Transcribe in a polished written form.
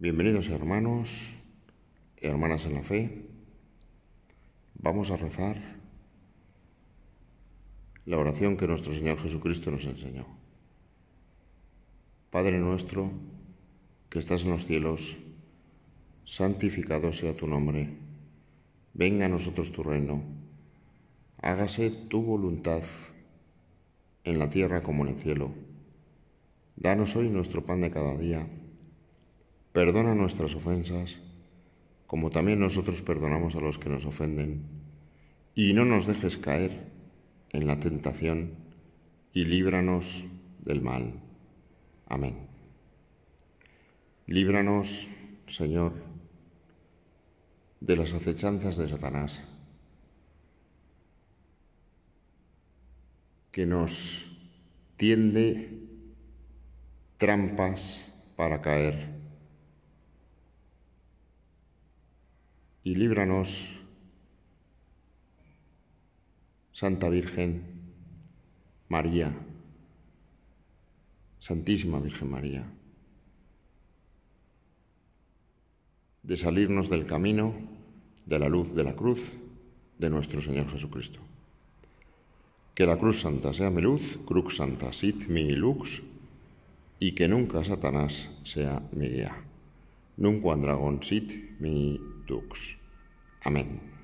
Bienvenidos hermanos y hermanas en la fe. Vamos a rezar la oración que nuestro Señor Jesucristo nos enseñó. Padre nuestro, que estás en los cielos, santificado sea tu nombre. Venga a nosotros tu reino. Hágase tu voluntad en la tierra como en el cielo. Danos hoy nuestro pan de cada día. Perdona nuestras ofensas, como también nosotros perdonamos a los que nos ofenden. Y no nos dejes caer en la tentación, y líbranos del mal. Amén. Líbranos, Señor, de las acechanzas de Satanás, que nos tiende trampas para caer. Y líbranos, Santa Virgen María, Santísima Virgen María, de salirnos del camino de la luz de la cruz de nuestro Señor Jesucristo. Que la cruz santa sea mi luz, crux santa sit mi lux, y que nunca Satanás sea mi guía. Nunquam dragon sit mi dux. Amén.